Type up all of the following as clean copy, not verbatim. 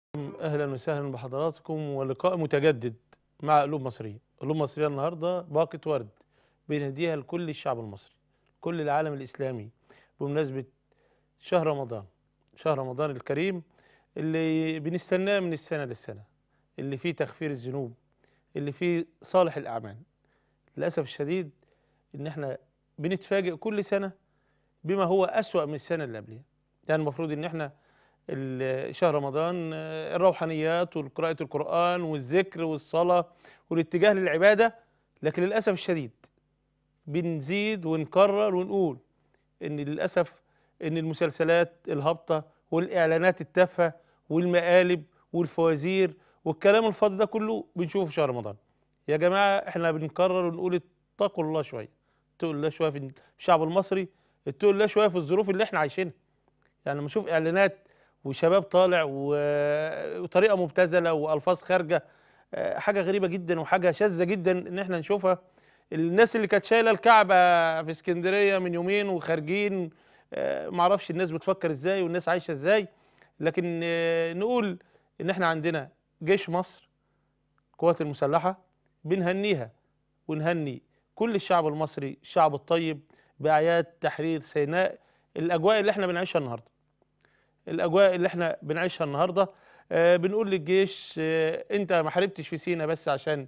اهلا وسهلا بحضراتكم ولقاء متجدد مع قلوب مصريه. قلوب مصريه النهارده باقة ورد بنهديها لكل الشعب المصري، كل العالم الاسلامي، بمناسبه شهر رمضان، شهر رمضان الكريم اللي بنستناه من السنه للسنه، اللي فيه تغفير الذنوب، اللي فيه صالح الاعمال. للاسف الشديد ان احنا بنتفاجئ كل سنه بما هو اسوأ من السنه اللي قبلها. يعني المفروض ان احنا شهر رمضان الروحانيات وقراءة القرآن والذكر والصلاة والاتجاه للعبادة، لكن للأسف الشديد بنزيد ونكرر ونقول إن للأسف إن المسلسلات الهابطة والإعلانات التافهة والمقالب والفوازير والكلام الفاضي ده كله بنشوفه في شهر رمضان. يا جماعة إحنا بنكرر ونقول اتقوا الله شوية، اتقوا الله شوية في الشعب المصري، اتقوا الله شوية في الظروف اللي إحنا عايشينها. يعني لما اشوف اعلانات وشباب طالع وطريقه مبتذله والفاظ خارجه، حاجه غريبه جدا وحاجه شاذه جدا ان احنا نشوفها. الناس اللي كانت شايله الكعبه في اسكندريه من يومين وخارجين، معرفش الناس بتفكر ازاي والناس عايشه ازاي. لكن نقول ان احنا عندنا جيش مصر، القوات المسلحه، بنهنيها ونهني كل الشعب المصري، الشعب الطيب، باعياد تحرير سيناء. الاجواء اللي احنا بنعيشها النهارده، الاجواء اللي احنا بنعيشها النهارده، بنقول للجيش انت ما حاربتش في سينا بس عشان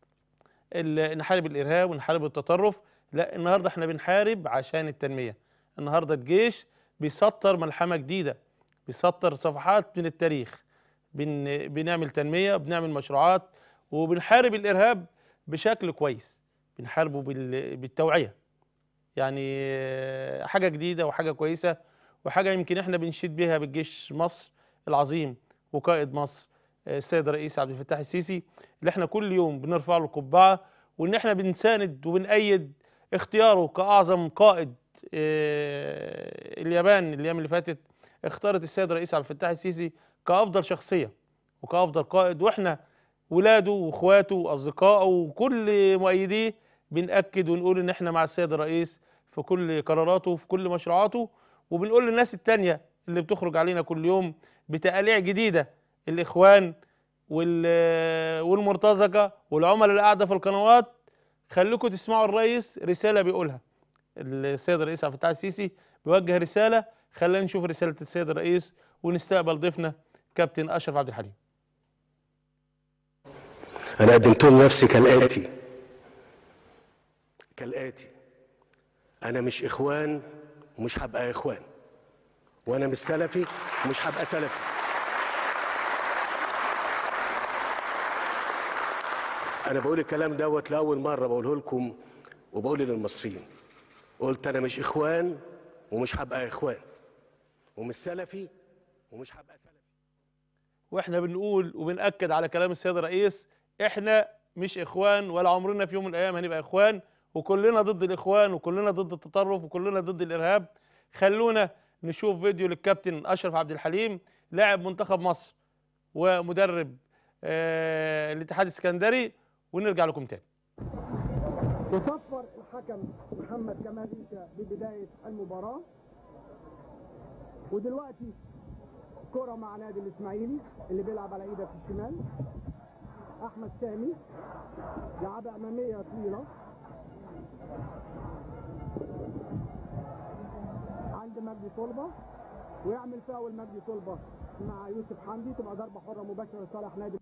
نحارب الارهاب ونحارب التطرف، لا النهارده احنا بنحارب عشان التنميه. النهارده الجيش بيسطر ملحمه جديده، بيسطر صفحات من التاريخ. بنعمل تنميه، بنعمل مشروعات، وبنحارب الارهاب بشكل كويس، بنحاربه بالتوعيه. يعني حاجة جديدة وحاجة كويسة وحاجة يمكن احنا بنشيد بيها بالجيش مصر العظيم وقائد مصر السيد الرئيس عبد الفتاح السيسي، اللي احنا كل يوم بنرفع له القبعة، وان احنا بنساند وبنأيد اختياره كأعظم قائد. اليابان الأيام اللي فاتت اختارت السيد الرئيس عبد الفتاح السيسي كأفضل شخصية وكأفضل قائد، واحنا ولاده واخواته واصدقائه وكل مؤيديه بنأكد ونقول ان احنا مع السيد الرئيس في كل قراراته وفي كل مشروعاته. وبنقول للناس التانية اللي بتخرج علينا كل يوم بتقاليع جديدة، الإخوان والمرتزقة والعملاء اللي قاعدة في القنوات، خليكم تسمعوا الرئيس رسالة بيقولها. السيد الرئيس عبد الفتاح السيسي بيوجه رسالة، خلينا نشوف رسالة السيد الرئيس ونستقبل ضيفنا كابتن أشرف عبد الحليم. أنا قدمت لهم نفسي كالآتي: أنا مش إخوان ومش هبقى إخوان، وأنا مش سلفي ومش هبقى سلفي. أنا بقول الكلام دوت لأول مرة بقوله لكم وبقول للمصريين. قلت أنا مش إخوان ومش هبقى إخوان، ومش سلفي ومش هبقى سلفي. واحنا بنقول وبنأكد على كلام السيد الرئيس، احنا مش اخوان ولا عمرنا في يوم من الايام هنبقى اخوان، وكلنا ضد الاخوان وكلنا ضد التطرف وكلنا ضد الارهاب. خلونا نشوف فيديو للكابتن اشرف عبد الحليم، لاعب منتخب مصر ومدرب الاتحاد السكندري، ونرجع لكم تاني. تصفر الحكم محمد كمال عيسى ببداية المباراة، ودلوقتي كرة مع نادي الإسماعيلي اللي بيلعب على ايده في الشمال. أحمد سامي لعبة أمامية طويلة عند مجدي طلبة، ويعمل فاول مجدي طلبة مع يوسف حمدي، تبقى ضربة حرة مباشرة لصالح نادي.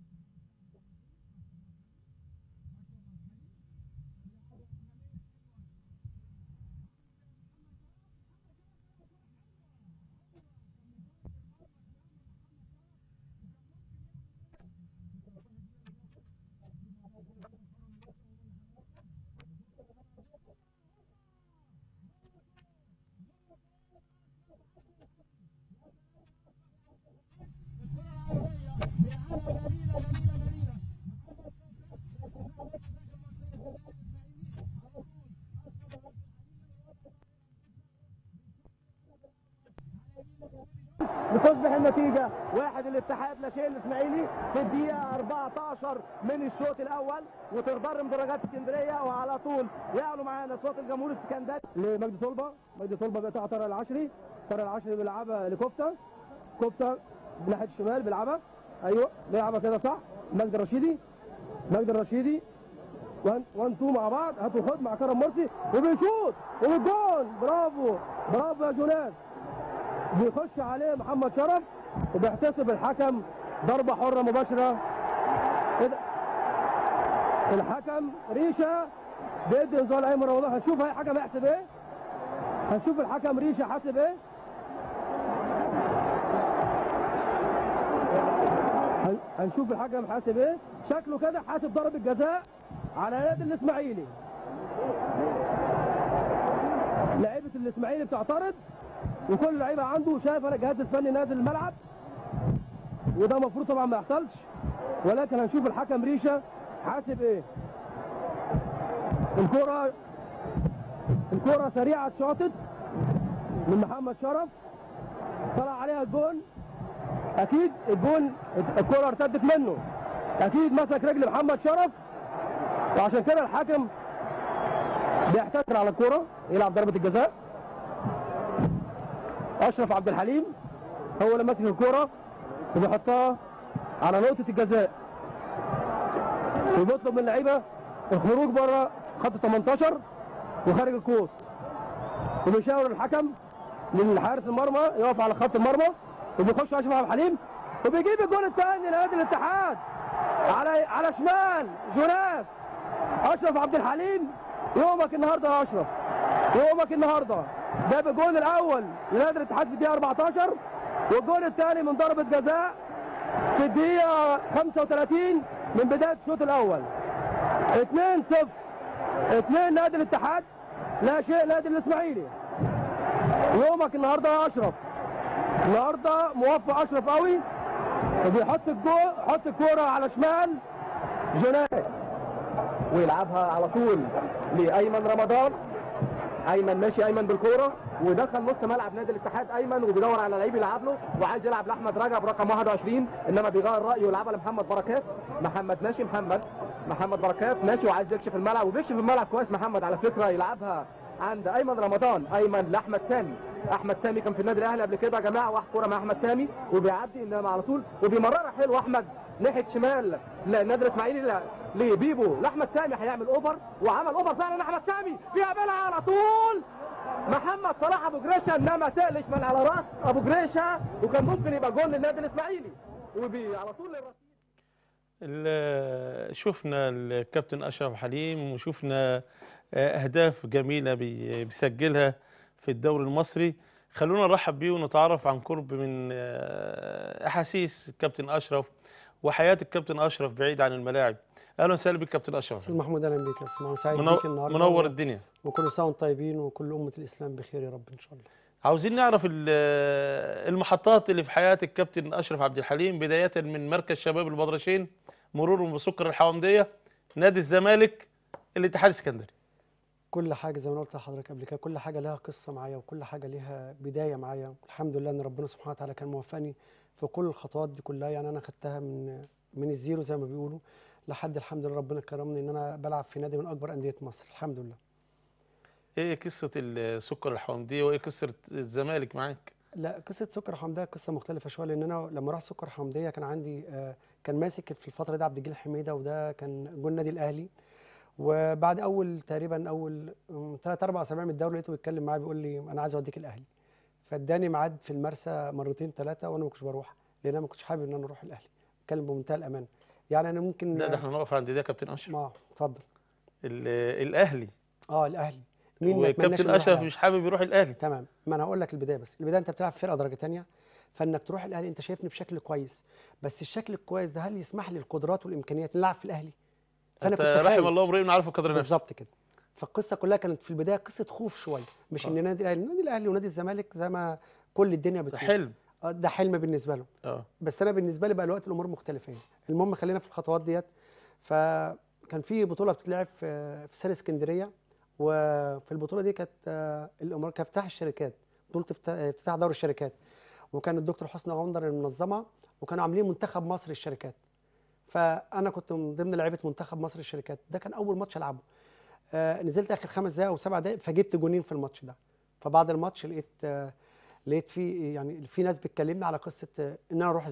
بتصبح النتيجة 1 الاتحاد لا شيء الإسماعيلي في الدقيقة 14 من الشوط الأول، وتخضر درجات اسكندرية، وعلى طول يعلو معانا صوت الجمهور السكندري لمجدي طلبة. مجدي طلبة بيقطع طارق العشري بيلعبها لكوفتا، كوفتا بناحية الشمال بيلعبها ايوه لعبه كده صح. مجدي الرشيدي، مجدي الرشيدي 1 2 مع بعض، هاتوا خد مع كرم مرسي وبيشوط وبالجول. برافو برافو يا جوناس. بيخش عليه محمد شرف وبيحتسب الحكم ضربه حره مباشره كده. الحكم ريشه بيدي انذار لايمن رمضان. هنشوف هي الحكم هيحسب ايه. هنشوف الحكم ريشه حاسب ايه. هنشوف الحكم حاسب ايه. شكله كده حاسب ضربه جزاء على نادي الاسماعيلي. لعيبه الاسماعيلي بتعترض وكل لعيبه عنده شايف انا الجهاز الفني نازل الملعب، وده المفروض طبعا ما يحصلش، ولكن هنشوف الحكم ريشه حاسب ايه. الكرة سريعة اتشاطت من محمد شرف، طلع عليها الجون. اكيد الجون الكرة ارتدت منه، اكيد مسك رجل محمد شرف، وعشان كده الحكم بيحتكر على الكرة يلعب ضربة الجزاء. اشرف عبد الحليم هو اللي ماسك الكرة وبيحطها على نقطة الجزاء، وبيطلب من اللعيبة الخروج بره خط 18 وخارج القوس، وبيشاور الحكم للحارس المرمى يقف على خط المرمى، وبيخش اشرف عبد الحليم وبيجيب الجول الثاني لنادي الاتحاد على شمال جوناس. اشرف عبد الحليم يومك النهارده يا اشرف، يومك النهارده. جاب الجول الاول لنادي الاتحاد في الدقيقه 14 والجول الثاني من ضربه جزاء في الدقيقه 35 من بدايه الشوط الاول. 2-0 2 نادي الاتحاد لا شيء نادي الاسماعيلي. يومك النهارده يا اشرف، النهارده موفق اشرف قوي وبيحط الجول، حط الكوره على شمال جوناس ويلعبها على طول لايمن رمضان. ايمن ماشي، ايمن بالكوره ودخل نص ملعب نادي الاتحاد. ايمن وبيدور على لعيب يلعب له وعايز يلعب لاحمد رجب رقم 21، انما بيغير رايه ويلعبها لمحمد بركات. محمد ماشي، محمد بركات ماشي وعايز يكشف الملعب وبيكشف الملعب كويس محمد على فكره. يلعبها عند ايمن رمضان، ايمن لاحمد سامي. احمد سامي كان في النادي الاهلي قبل كده يا جماعه، واحد كوره مع احمد سامي وبيعدي انما على طول وبيمررها حلو احمد ناحيه شمال للنادي الاسماعيلي لبيبو لاحمد سامي. هيعمل اوفر وعمل اوفر فعلا احمد سامي، بيقابلها على طول محمد صلاح ابو جريشه، انما تقلش من على راس ابو جريشه وكان ممكن يبقى جول للنادي الاسماعيلي على طول للرصيد. شفنا الكابتن اشرف حليم وشفنا اهداف جميله بيسجلها في الدوري المصري. خلونا نرحب بيه ونتعرف عن قرب من احاسيس الكابتن اشرف وحياه الكابتن اشرف بعيد عن الملاعب. اهلا وسهلا بك كابتن اشرف. استاذ محمود اهلا بك يا استاذ محمود، سعيد بيك النهارده. منور الدنيا وكل سنه وانتم طيبين وكل امه الاسلام بخير يا رب ان شاء الله. عاوزين نعرف المحطات اللي في حياه الكابتن اشرف عبد الحليم، بدايه من مركز شباب البدرشين، مرورا بسكر الحومديه، نادي الزمالك، الاتحاد السكندري. كل حاجه زي ما قلت لحضرتك قبل كده، كل حاجه لها قصه معايا وكل حاجه ليها بدايه معايا. الحمد لله ان ربنا سبحانه وتعالى كان موفقني في كل الخطوات دي كلها. يعني انا خدتها من الزيرو زي ما بيقولوا لحد الحمد لله ربنا كرمني ان انا بلعب في نادي من اكبر انديه مصر الحمد لله. ايه قصه السكر الحومديه وايه قصه الزمالك معاك؟ لا، قصه سكر حمديه قصه مختلفه شويه، لان انا لما رحت سكر حمديه كان عندي كان ماسك في الفتره دي عبد الجليل حميده، وده كان جول النادي الاهلي. وبعد تقريبا اول 3-4 اسابيع من الدوري لقيته بيتكلم معايا بيقول لي انا عايز اوديك الاهلي. فاداني ميعاد في المرسى مرتين 3 وانا ما كنتش بروح لان انا ما كنتش حابب ان انا اروح الاهلي. اتكلم بمنتهى الامان. يعني انا ممكن لا ده احنا نقف عند ده يا كابتن اشرف. اتفضل. الاهلي. الاهلي مين والكابتن اشرف مش حابب يروح الاهلي. تمام، ما انا هقول لك البدايه. بس البدايه انت بتلعب في فرقه درجه ثانيه، فانك تروح الاهلي انت شايفني بشكل كويس، بس الشكل الكويس ده هل يسمح لي القدرات والامكانيات نلعب في الاهلي؟ فانا كنت رحم الله امرئ عارف قدر نفسه. بالظبط كده. فالقصه كلها كانت في البدايه قصه خوف شويه، مش ان النادي الاهلي ونادي الزمالك زي ما كل الدنيا بتقول ده حلم. ده حلم بالنسبه له. بس انا بالنسبه لي بقى الوقت الامور مختلفه يعني. المهم خلينا في الخطوات ديت. فكان في بطوله بتتلعب في استاد اسكندريه، وفي البطوله دي كانت الامور كان افتتاح الشركات، بطوله افتتاح دوري الشركات، وكان الدكتور حسني غندر المنظمه، وكانوا عاملين منتخب مصر للشركات. فانا كنت من ضمن لعيبه منتخب مصر للشركات. ده كان اول ماتش العبه. نزلت اخر 5 دقائق او 7 دقائق فجبت جونين في الماتش ده. فبعد الماتش لقيت في يعني في ناس بتكلمني على قصه ان انا اروح الزمالك.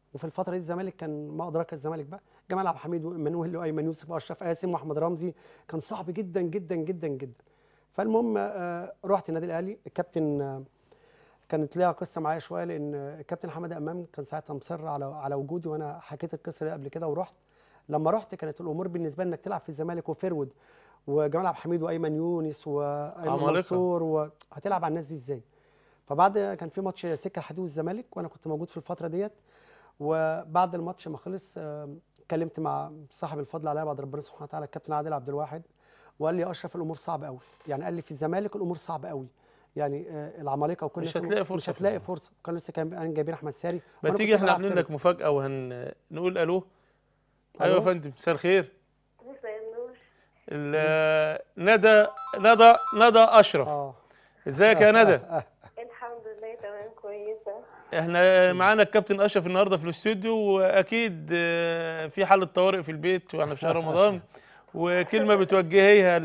وفي الفتره دي الزمالك كان ما ادراك الزمالك بقى، جمال عبد الحميد ومانويل وايمن يوسف واشرف قاسم واحمد رمزي، كان صعب جدا جدا جدا جدا. فالمهم رحت النادي الاهلي. الكابتن كانت ليها قصه معايا شويه، لان الكابتن حماده امام كان ساعتها مصر على وجودي، وانا حكيت القصه دي قبل كده ورحت. لما رحت كانت الامور بالنسبه لي انك تلعب في الزمالك وفيرود وجمال عبد الحميد وايمن يونس وايمن منصور، وهتلعب على الناس دي ازاي؟ فبعد كان في ماتش سكه الحديد والزمالك وانا كنت موجود في الفتره ديت، وبعد الماتش ما خلص اتكلمت مع صاحب الفضل عليا بعد ربنا سبحانه وتعالى الكابتن عادل عبد الواحد، وقال لي اشرف الامور صعبه قوي، يعني قال لي في الزمالك الامور صعبه قوي، يعني العمالقه وكل مش هتلاقي فرصه، مش هتلاقي فرصه. كان لسه كان جايبين احمد ساري. ما تيجي احنا عاملين لك مفاجاه وهنقول الو. ايوه يا فندم، مساء الخير. مساء النور. ندى اشرف. ازيك يا ندى؟ الحمد لله تمام كويسه. احنا معانا الكابتن اشرف النهارده في الاستوديو، واكيد في حاله طوارئ في البيت واحنا في شهر رمضان، وكلمه بتوجهيها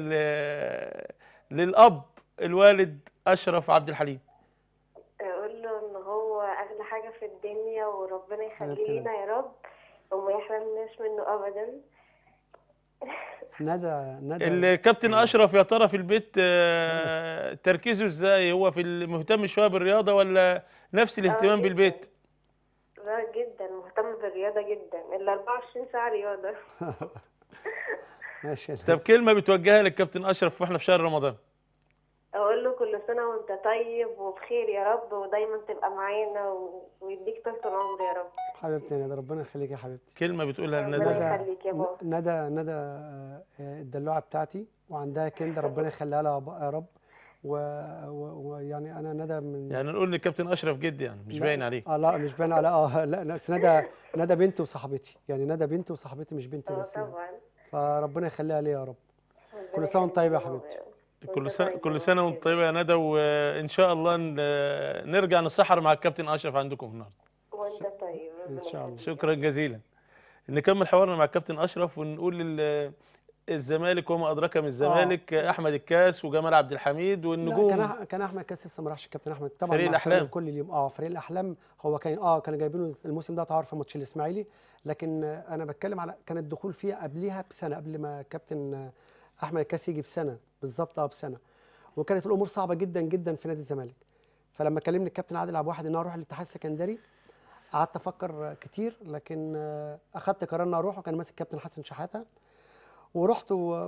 للاب الوالد اشرف عبد الحليم. اقول له ان هو اغلى حاجه في الدنيا وربنا يخليه لينا يا رب وما يحرمناش منه ابدا. ندى الكابتن اشرف يا ترى في البيت تركيزه ازاي؟ هو في مهتم شويه بالرياضه ولا نفس الاهتمام بالبيت؟ لا جدا مهتم بالرياضه جدا، الا 24 ساعه رياضه. ماشي. طب كلمه بتوجهها للكابتن اشرف واحنا في شهر رمضان؟ اقول له كل سنه وانت طيب وبخير يا رب، ودايما تبقى معانا ويديك طول العمر يا رب. حبيبتي يا ندى، ربنا يخليك يا حبيبتي. كلمه بتقولها لندى؟ ربنا يخليك يا بابا. ندى الدلوعه بتاعتي، وعندها كنده ربنا يخليها لها يا رب. ويعني انا ندى يعني نقول ان الكابتن اشرف جدي، يعني مش باين عليه. لا مش باين على لا بس ندى بنتي وصاحبتي، يعني ندى بنتي وصاحبتي مش بنتي بس يعني. طبعا. فربنا يخليها ليا يا رب. كل سنه وانت طيبه يا حبيبتي. كل سنه وانت طيبه يا ندى، وان شاء الله نرجع نسحر مع الكابتن اشرف عندكم النهارده. وانت طيب ان شاء الله. شكرا جزيلا. نكمل حوارنا مع الكابتن اشرف ونقول الزمالك وما ادراك من الزمالك، احمد الكاس وجمال عبد الحميد والنجوم. لا كان احمد الكاس لسه ما راحش. الكابتن احمد طبعا فريق الاحلام كل اليوم. فريق الاحلام هو كانوا جايبينه الموسم ده تعرف في ماتش الاسماعيلي، لكن انا بتكلم على كان الدخول فيه قبليها بسنه، قبل ما الكابتن احمد الكاس يجي بسنه بالظبط. بسنه. وكانت الامور صعبه جدا جدا في نادي الزمالك. فلما كلمني الكابتن عادل عبد الواحد ان انا اروح الاتحاد السكندري، قعدت افكر كتير، لكن اخذت قرار ان اروح، وكان ماسك الكابتن حسن شحاته، ورحت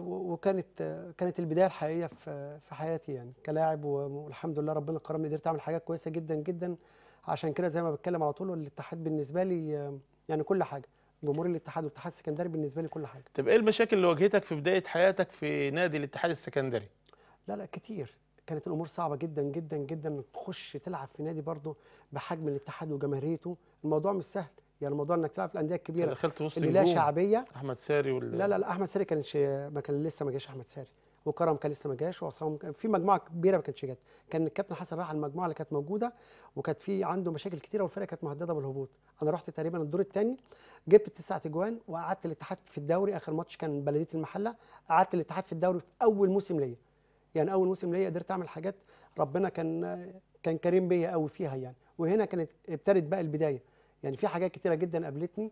كانت البدايه الحقيقيه في حياتي يعني كلاعب، والحمد لله ربنا كرمني قدرت اعمل حاجات كويسه جدا جدا. عشان كده زي ما بتكلم على طول، الاتحاد بالنسبه لي يعني كل حاجه، جمهور الاتحاد والاتحاد السكندري بالنسبه لي كل حاجه. طب ايه المشاكل اللي واجهتك في بدايه حياتك في نادي الاتحاد السكندري؟ لا كتير. كانت الامور صعبه جدا جدا جدا، انك تخش تلعب في نادي برضه بحجم الاتحاد وجماهيريته، الموضوع مش سهل. يعني الموضوع انك تلعب في الانديه الكبيره دخلت وسط اللي لا شعبيه. احمد ساري لا احمد ساري لسه ما جاش احمد ساري، وكرم كان لسه ما جاش، وعصام في مجموعه كبيره ما كانتش جت. كان الكابتن حسن راح على المجموعه اللي كانت موجوده، وكانت في عنده مشاكل كتيره، والفرقه كانت مهدده بالهبوط. انا رحت تقريبا الدور الثاني، جبت 9 اجوان، وقعدت الاتحاد في الدوري. اخر ماتش كان بلديه المحله، قعدت الاتحاد في الدوري في اول موسم ليا. يعني اول موسم ليا قدرت اعمل حاجات، ربنا كان كريم بيا قوي فيها يعني. وهنا كانت ابتدت بقى البدايه، يعني في حاجات كتيره جدا قابلتني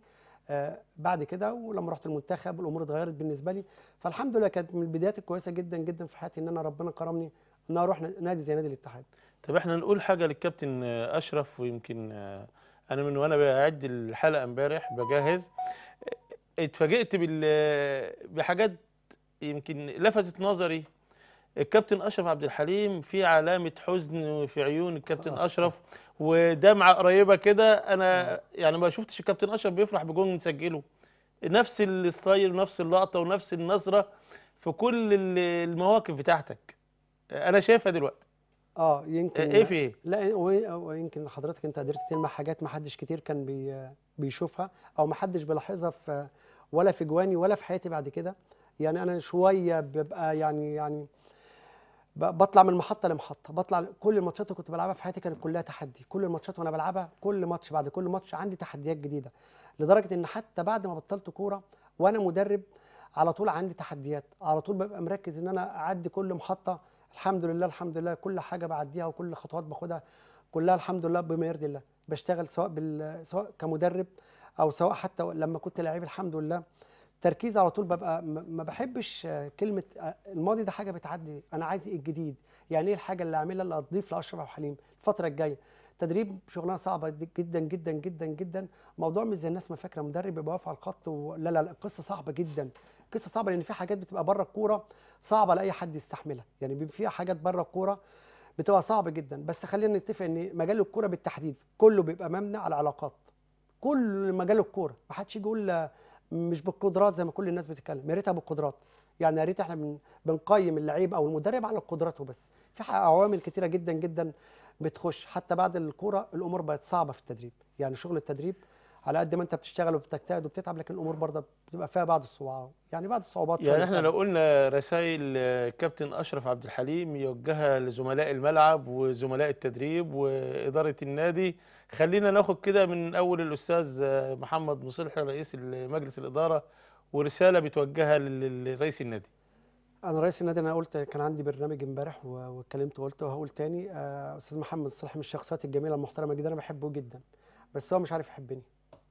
بعد كده. ولما رحت المنتخب الامور اتغيرت بالنسبه لي، فالحمد لله كانت من البدايات الكويسه جدا جدا في حياتي ان انا ربنا كرمني ان انا اروح نادي زي نادي الاتحاد. طب احنا نقول حاجه للكابتن اشرف، ويمكن انا من وانا بعد الحلقه امبارح بجهز اتفاجئت بحاجات يمكن لفتت نظري. الكابتن اشرف عبد الحليم في علامه حزن في عيون الكابتن اشرف، ودمعه قريبه كده. انا يعني ما شفتش الكابتن اشرف بيفرح بجون مسجله، نفس الستايل ونفس اللقطه ونفس النظره في كل المواقف بتاعتك انا شايفها دلوقتي. يمكن ايه في ايه؟ لا ويمكن حضرتك انت قدرت تلمح حاجات ما حدش كتير كان بيشوفها، او ما حدش بيلاحظها ولا في جواني ولا في حياتي بعد كده. يعني انا شويه ببقى يعني بطلع من محطه لمحطه، بطلع. كل الماتشات اللي كنت بلعبها في حياتي كانت كلها تحدي. كل الماتشات وانا بلعبها، كل ماتش بعد كل ماتش عندي تحديات جديده، لدرجه ان حتى بعد ما بطلت كوره وانا مدرب على طول عندي تحديات، على طول ببقى مركز ان انا اعدي كل محطه. الحمد لله كل حاجه بعديها وكل خطوات باخدها كلها الحمد لله بما يرضي الله. بشتغل سواء كمدرب او سواء حتى لما كنت لعيب الحمد لله تركيز على طول. ببقى ما بحبش كلمه الماضي ده حاجه بتعدي، انا عايز ايه الجديد، يعني ايه الحاجه اللي اعملها اللي هتضيف لاشرف عبد الحليم الفتره الجايه. تدريب شغلانه صعبه جدا جدا جدا جدا، موضوع مش زي الناس ما فاكره مدرب يبقى واقف على الخط لا لا لا، القصه صعبه جدا، قصه صعبه لان في حاجات بتبقى بره الكوره صعبه لاي حد يستحملها، يعني بيبقى فيها حاجات بره الكوره بتبقى صعبه جدا. بس خلينا نتفق ان مجال الكوره بالتحديد كله بيبقى مبني على العلاقات، كل مجال الكوره ما حدش يجي يقول مش بالقدرات زي ما كل الناس بتتكلم، يا ريتها بالقدرات. يعني يا ريت احنا بنقيم اللعيب او المدرب على قدراته بس، في عوامل كتيره جدا جدا بتخش. حتى بعد الكوره الامور بقت صعبه في التدريب، يعني شغل التدريب على قد ما انت بتشتغل وبتجتهد وبتتعب لكن الامور برضه بتبقى فيها بعض الصعوبات، يعني بعض الصعوبات يعني احنا لو قلنا رسائل كابتن اشرف عبد الحليم يوجهها لزملاء الملعب وزملاء التدريب واداره النادي، خلينا ناخد كده من اول الاستاذ محمد مصلحي رئيس مجلس الاداره ورساله بتوجهها لرئيس النادي. انا رئيس النادي انا قلت كان عندي برنامج امبارح واتكلمت وقلت وهقول تاني، استاذ محمد مصلحي من الشخصيات الجميله المحترمه جدا، انا بحبه جدا بس هو مش عارف يحبني.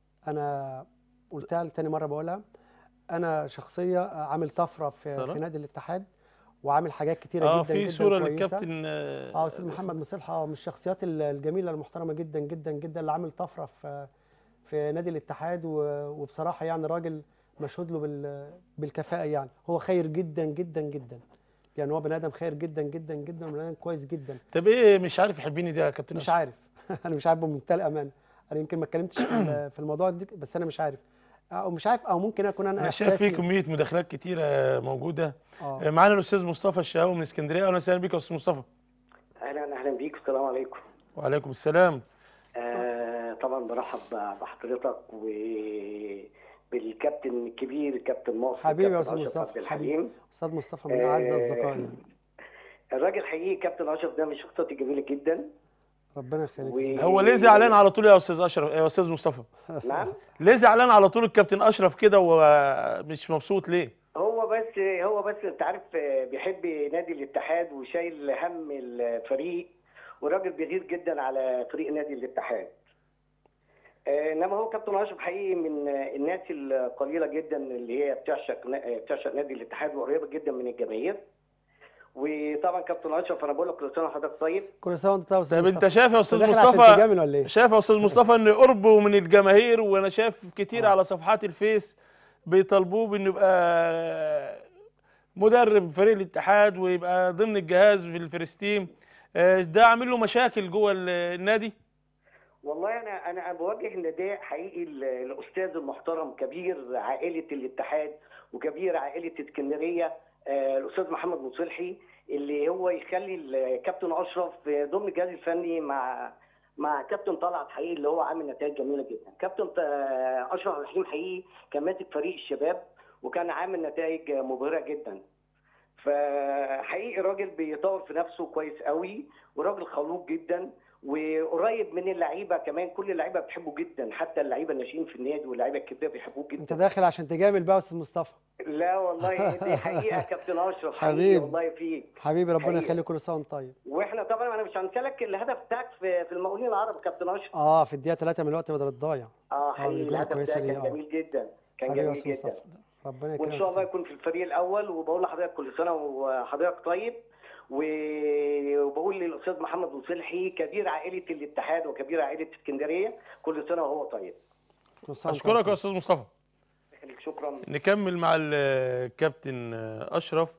انا قلتها لتاني مره بقولها، انا شخصيه عامل طفره في نادي الاتحاد وعامل حاجات كتيره جدا في جدا صوره كويسه. للكابتن استاذ محمد مصلحي من الشخصيات الجميله المحترمه جدا جدا جدا اللي عامل طفره في نادي الاتحاد، وبصراحه يعني راجل مشهود له بالكفاءه، يعني هو خير جدا جدا جدا، يعني هو بني ادم خير جدا جدا جدا وبني ادم كويس جدا. طب ايه مش عارف يحبني ده يا كابتن؟ مش عارف انا مش عارف بمنتهى الامانه، انا يمكن ما اتكلمتش في الموضوع ده بس انا مش عارف او مش عارف او ممكن اكون انا شايف في كميه مداخلات كتيره موجوده. معانا الاستاذ مصطفى الشهاوي من اسكندريه. اهلا وسهلا بيك يا استاذ مصطفى. اهلا بيك، السلام عليكم. وعليكم السلام. طبعا برحب بحضرتك وبالكابتن الكبير الكابتن مصطفى حبيبي يا استاذ مصطفى، حبيبي استاذ مصطفى من اعز اصدقائي. الراجل حقيقي كابتن اشرف ده من الشخصيات الجميله جدا، ربنا يخليك. هو ليه زعلان على طول يا استاذ اشرف يا استاذ مصطفى؟ نعم، ليه زعلان على طول الكابتن اشرف كده ومش مبسوط ليه؟ هو بس انت عارف بيحب نادي الاتحاد وشايل هم الفريق، وراجل بيغير جدا على فريق نادي الاتحاد. انما هو كابتن اشرف حقيقي من الناس القليله جدا اللي هي بتعشق نادي الاتحاد وقريبه جدا من الجماهير. وطبعا كابتن اشرف انا بقول لك كل سنه وحضرتك طيب. كل سنه وانت طيب. طيب انت شايف يا استاذ مصطفى، شايف يا استاذ مصطفى ان قربه من الجماهير، وانا شايف كتير على صفحات الفيس بيطالبوه بانه يبقى مدرب فريق الاتحاد ويبقى ضمن الجهاز في الفريستيم، ده عامل له مشاكل جوه النادي؟ والله انا بوجه نداء حقيقي الاستاذ المحترم كبير عائله الاتحاد وكبير عائله اسكندريه الاستاذ محمد مصلحي، اللي هو يخلي الكابتن اشرف ضمن الجهاز الفني مع كابتن طلعت حقيقي اللي هو عامل نتائج جميله جدا. كابتن اشرف عبد الحليم حقيقي كان ماسك فريق الشباب وكان عامل نتائج مبهره جدا. فحقيقي راجل بيطور في نفسه كويس قوي وراجل خلوق جدا وقريب من اللعيبه كمان، كل اللعيبه بتحبه جدا، حتى اللعيبه الناشئين في النادي واللعيبه الكبيره بيحبوه جدا. انت داخل عشان تجامل بقى يا استاذ مصطفى؟ لا والله دي حقيقه كابتن اشرف حبيبي والله فيك حبيبي، ربنا يخليك، كل سنه وانت طيب. واحنا طبعا انا مش هنسالك الهدف بتاعك في المقاولين العرب كابتن اشرف. في الدقيقه 3 من الوقت بدل الضايع. حقيقي الهدف ده كان جميل جدا، كان جميل جدا. ربنا يكرمك وان شاء الله يكون في الفريق الاول، وبقول لحضرتك كل سنه وحضرتك طيب. وبقول للاستاذ محمد مصلحي كبير عائله الاتحاد وكبير عائله اسكندريه كل سنه وهو طيب. اشكرك يا استاذ مصطفى. شكرا. نكمل مع الكابتن اشرف،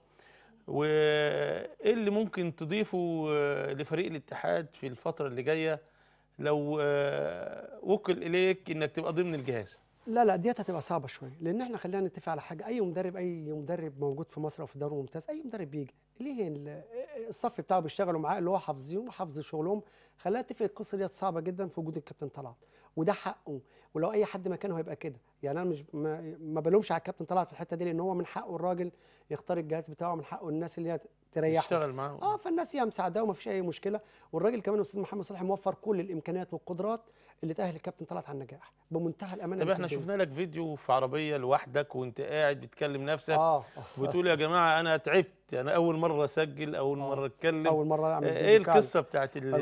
وايه اللي ممكن تضيفه لفريق الاتحاد في الفتره اللي جايه لو وكل اليك انك تبقى ضمن الجهاز؟ لا ديت هتبقى صعبه شويه، لان احنا خلينا نتفق على حاجه، اي مدرب موجود في مصر او في الدوري الممتاز، اي مدرب بيجي ليه الصف بتاعه بيشتغلوا معاه اللي هو حافظينه وحافظ شغلهم. خلينا نتفق القصه ديت صعبه جدا في وجود الكابتن طلعت، وده حقه، ولو اي حد مكانه هيبقى كده. يعني انا مش ما بلومش على الكابتن طلعت في الحته دي، لان هو من حقه الراجل يختار الجهاز بتاعه، من حقه الناس اللي هي تريحه يشتغل معاه. فالناس هي مساعداه وما فيش اي مشكله. والراجل كمان الاستاذ محمد صالح موفر كل الامكانيات والقدرات اللي تاهل الكابتن طلعت على النجاح بمنتهى الامانه. طب احنا شفنا لك فيديو في عربيه لوحدك وانت قاعد بتكلم نفسك وتقول يا جماعه انا تعبت، انا اول مره اسجل، اول مره اتكلم، اول مره اعمل ايه القصه بتاعت التسجيل؟ قصه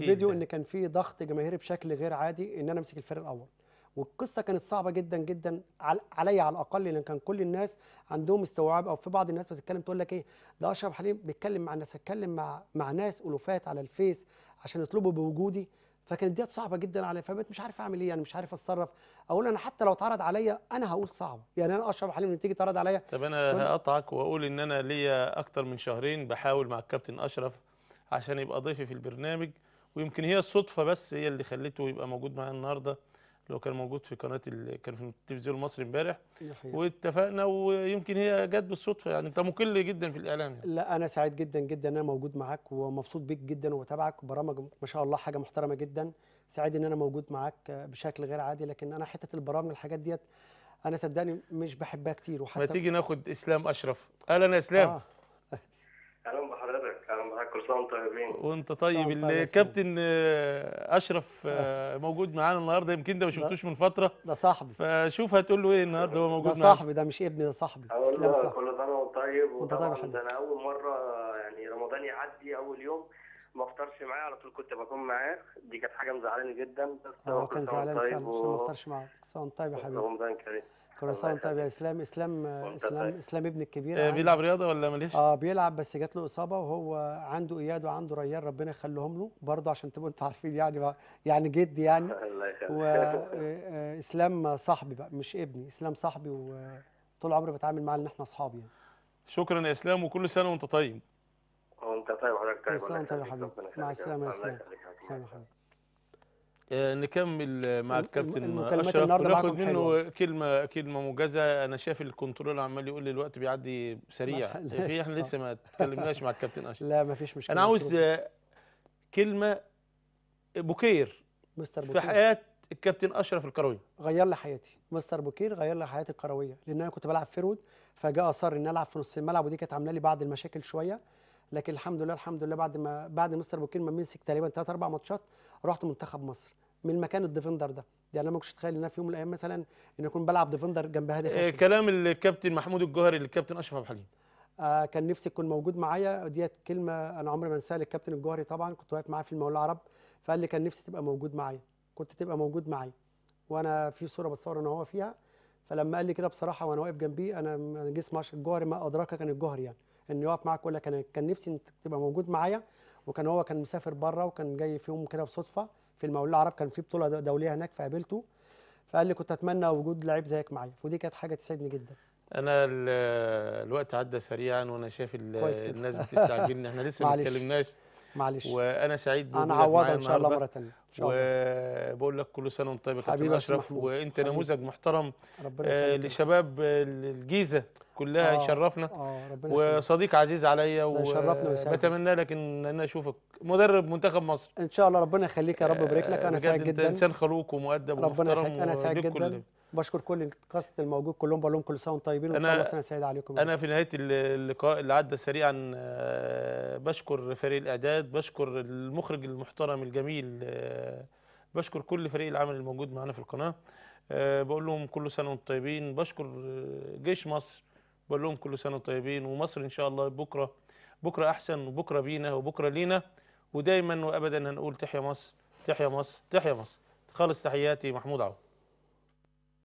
الفيديو ان كان في ضغط جماهيري بشكل غير عادي ان انا امسك الفريق الاول، والقصه كانت صعبه جدا جدا عليا على الاقل، لان كان كل الناس عندهم استوعاب، او في بعض الناس بتتكلم تقول لك ايه ده اشرف حليم بيتكلم مع الناس، اتكلم مع ناس الوفات على الفيس عشان يطلبوا بوجودي. فكانت ديت صعبه جدا عليا، فبقيت مش عارف اعمل ايه، يعني مش عارف اتصرف. اقول انا حتى لو اتعرض عليا انا هقول صعبه، يعني انا اشرف حليم لما تيجي تعرض عليا. طب انا هقطعك واقول ان انا ليا اكتر من شهرين بحاول مع الكابتن اشرف عشان يبقى ضيفي في البرنامج، ويمكن هي الصدفه بس هي اللي خلته يبقى موجود معايا النهارده. لو كان موجود في قناه كان في التلفزيون المصري امبارح واتفقنا، ويمكن هي جت بالصدفه. يعني انت مقل جدا في الاعلام يعني. لا انا سعيد جدا جدا ان انا موجود معاك ومبسوط بيك جدا وبتابعك، وبرامج ما شاء الله حاجه محترمه جدا. سعيد ان انا موجود معاك بشكل غير عادي، لكن انا حته البرامج الحاجات ديت انا صدقني مش بحبها كتير. وحتى ما تيجي ناخد اسلام اشرف. اهلا يا اسلام. اهلا بحضرتك. اهلا بحضرتك، كل سنه وانتم طيبين. وانت طيب. الكابتن اشرف موجود معانا النهارده، يمكن انت ما شفتوش من فتره. ده صاحبي، فشوف هتقول له ايه النهارده هو موجود معانا. ده صاحبي، ده مش ابني، ده صاحبي. اسلام صاحبي. كل سنه وانت طيب. وانت طيب يا وطبعا حبيبي. ده انا اول مره يعني رمضان يعدي اول يوم ما افطرش معاه، على طول كنت بكون معاه. دي كانت حاجه مزعلاني جدا، بس هو كان زعلان فعلا عشان ما افطرش معاك. كل سنه وانت طيب يا حبيبي. رمضان كريم. كل سنه وانت طيب يا اسلام. اسلام ابني الكبير بيلعب رياضه ولا ماليش؟ بيلعب، بس جات له اصابه، وهو عنده اياد وعنده ريان، ربنا يخليهم له برضه عشان تبقوا انتوا عارفين يعني جدي يعني. الله يخليك. واسلام صاحبي بقى مش ابني، اسلام صاحبي وطول عمري بتعامل معاه ان احنا اصحاب يعني. شكرا يا اسلام، وكل سنه وانت طيب. وانت طيب حضرتك. طيب كل سنه وانت طيب يا حبيبي. مع السلامه يا اسلام. سلام يا حبيبي. نكمل مع الكابتن اشرف وناخد منه كلمه موجزه. انا شايف الكنترول عمال يقول لي الوقت بيعدي سريع، في احنا لسه ما اتكلمناش مع الكابتن اشرف. لا مفيش مشكله. انا عاوز كلمه بوكير مستر في حياه الكابتن اشرف الكروي. غير لي حياتي مستر بوكير، غير لي حياتي الكرويه، لان انا كنت بلعب فيرود، فجاء اصر ان العب في نص الملعب، ودي كانت عامله لي بعض المشاكل شويه. لكن الحمد لله بعد مستر بوكير ما مسك تقريبا 3 4 ماتشات رحت منتخب مصر من مكان الديفندر ده. يعني انا ما كنتش اتخيل ان انا في يوم من الايام مثلا ان اكون بلعب ديفندر جنب هادي خشب. كلام الكابتن محمود الجوهري للكابتن اشرف عبد الحليم. كان نفسي يكون موجود معايا، ديت كلمه انا عمري ما انساها للكابتن الجوهري. طبعا كنت واقف معاه في المقاولين العرب، فقال لي كان نفسي تبقى موجود معايا، كنت تبقى موجود معايا. وانا في صوره بتصور انا وهو فيها، فلما قال لي كده بصراحه وانا واقف جنبيه، انا جسمي الجوهري ما ادراك كان الجوهري يعني انه يقف معاك. ولا كان نفسي انت تبقى موجود معايا. وكان هو كان مسافر بره، وكان جاي في يوم كده بصدفه في المقاولين العرب، كان في بطوله دوليه هناك فقابلته، فقال لي كنت اتمنى وجود لعيب زيك معايا، ودي كانت حاجه تسعدني جدا. انا الوقت عدى سريعا، وانا شايف الناس بتستعجلني، احنا لسه ما اتكلمناش. معلش. وانا سعيد انا عوضها ان شاء الله مره ثانيه. وبقول لك كل سنه وانت طيب يا كابتن اشرف، وانت نموذج محترم لشباب الجيزه كلها. يشرفنا وصديق عزيز عليا، وبتمنى لك ان انا اشوفك مدرب منتخب مصر ان شاء الله. ربنا يخليك يا رب ويبارك لك. انا سعيد جدا. انت انسان خلوق ومؤدب ومحترم. انا سعيد جدا. بشكر كل الكاست الموجود كلهم، بقول لهم كل سنه وانتم طيبين، وان شاء الله سنه سعيده عليكم. انا في نهايه اللقاء اللي عدى سريعا بشكر فريق الاعداد، بشكر المخرج المحترم الجميل، بشكر كل فريق العمل الموجود معنا في القناه. بقول لهم كل سنه وانتم طيبين. بشكر جيش مصر، بقول لهم كل سنه وانتم طيبين. ومصر ان شاء الله بكره احسن، وبكره بينا وبكره لينا، ودايما وابدا هنقول تحيا مصر تحيا مصر تحيا مصر. خالص تحياتي محمود عوض.